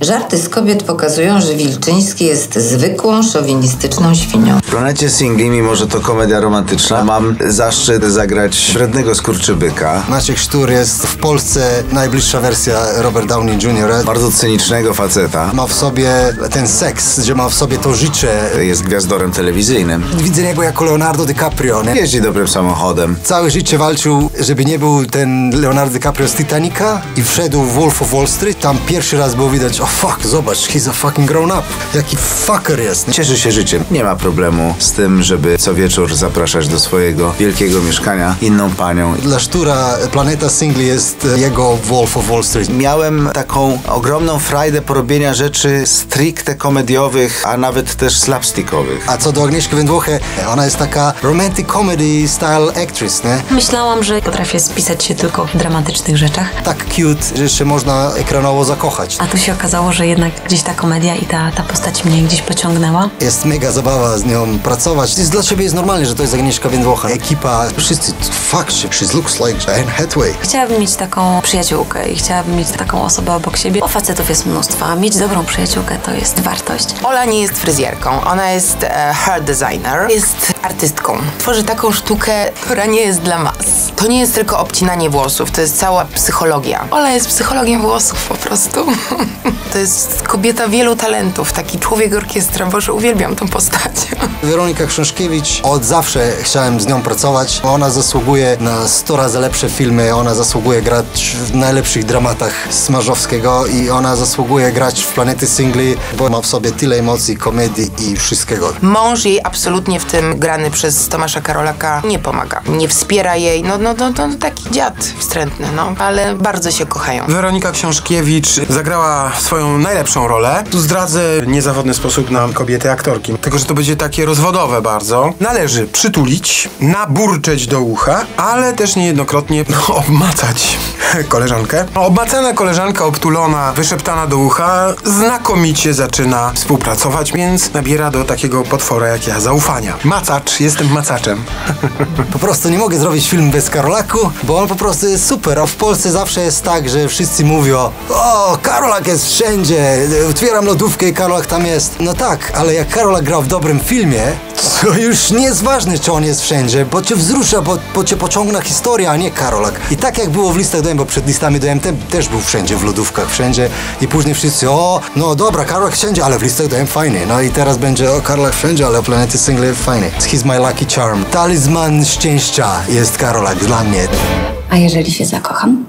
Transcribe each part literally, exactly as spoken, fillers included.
Żarty z kobiet pokazują, że Wilczyński jest zwykłą, szowinistyczną świnią. W Planecie Singli, mimo że to komedia romantyczna, mam zaszczyt zagrać wrednego skurczybyka. Maciek Sztur jest w Polsce najbliższa wersja Robert Downey junior Bardzo cynicznego faceta. Ma w sobie ten seks, że ma w sobie to życie. Jest gwiazdorem telewizyjnym. Widzę niego jako Leonardo DiCaprio, nie? Jeździ dobrym samochodem. Całe życie walczył, żeby nie był ten Leonardo DiCaprio z Titanica i wszedł w Wolf of Wall Street. Tam pierwszy raz było widać, o fuck, zobacz, he's a fucking grown up. Jaki fucker jest. Nie? Cieszy się życiem. Nie ma problemu z tym, żeby co wieczór zapraszać do swojego wielkiego mieszkania inną panią. Dla Sztura Planeta Singli jest jego Wolf of Wall Street. Miałem taką ogromną frajdę porobienia rzeczy stricte komediowych, a nawet też slapstickowych. A co do Agnieszki Wędłochy, ona jest taka romantic comedy style actress, nie? Myślałam, że potrafię spisać się tylko w dramatycznych rzeczach. Tak cute, że jeszcze można ekranowo zakochać. A tu się okazało, że jednak gdzieś ta komedia i ta, ta postać mnie gdzieś pociągnęła. Jest mega zabawa z nią pracować. Jest, dla ciebie jest normalne, że to jest Agnieszka Wędłocha. Ekipa, wszyscy, fuck, she looks like Anne Hathaway. Chciałabym mieć taką przyjaciółkę i chciałabym mieć taką osobę obok siebie. Bo facetów jest mnóstwo, a mieć dobrą przyjaciółkę to jest wartość. Ola nie jest fryzjerką, ona jest e, hair designer, jest artystką. Tworzy taką sztukę, która nie jest dla mas. To nie jest tylko obcinanie włosów, to jest cała psychologia. Ola jest psychologiem włosów po prostu. To jest kobieta wielu talentów, taki człowiek orkiestra. Boże, uwielbiam tą postać. Weronika Książkiewicz, od zawsze chciałem z nią pracować. Ona zasługuje na sto razy lepsze filmy, ona zasługuje grać w najlepszych dramatach Smarzowskiego i ona zasługuje grać w Planety Singli, bo ma w sobie tyle emocji, komedii i wszystkiego. Mąż jej absolutnie w tym, grany przez Tomasza Karolaka, nie pomaga. Nie wspiera jej, no, no, no, no taki dziad wstrętny, no, ale bardzo się kochają. Weronika Książkiewicz zagrała swoją najlepszą rolę. Tu zdradzę niezawodny sposób na kobiety aktorki. Tylko, że to będzie takie rozwodowe bardzo. Należy przytulić, naburczeć do ucha, ale też niejednokrotnie no, obmacać koleżankę. Obmacana koleżanka, obtulona, wyszeptana do ucha, znakomicie zaczyna współpracować, więc nabiera do takiego potwora jak ja zaufania. Macacz, jestem macaczem. Po prostu nie mogę zrobić film bez Karolaku, bo on po prostu jest super, a w Polsce zawsze jest tak, że wszyscy mówią: o, Karolak jest wszędzie, otwieram lodówkę i Karolak tam jest. No tak, ale jak Karolak grał w dobrym filmie, to już nie jest ważne, czy on jest wszędzie, bo cię wzrusza, bo, bo cię pociągna historia, a nie Karolak. I tak jak było w Listach do M, bo przed Listami do M te, też był wszędzie, w lodówkach, wszędzie i później wszyscy: o, no dobra, Karolak wszędzie, ale w Listach do M fajny. No i teraz będzie: o, Karolak wszędzie, ale w Planety Singli fajny. He's my lucky charm. Talizman szczęścia jest Karolak dla mnie. A jeżeli się zakocham?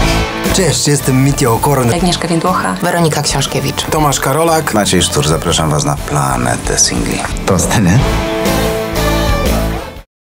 Cześć, jestem Mitya Okorn. Agnieszka Wędłocha. Weronika Książkiewicz. Tomasz Karolak. Maciej Sztur, zapraszam was na Planetę Singli. Proste, nie?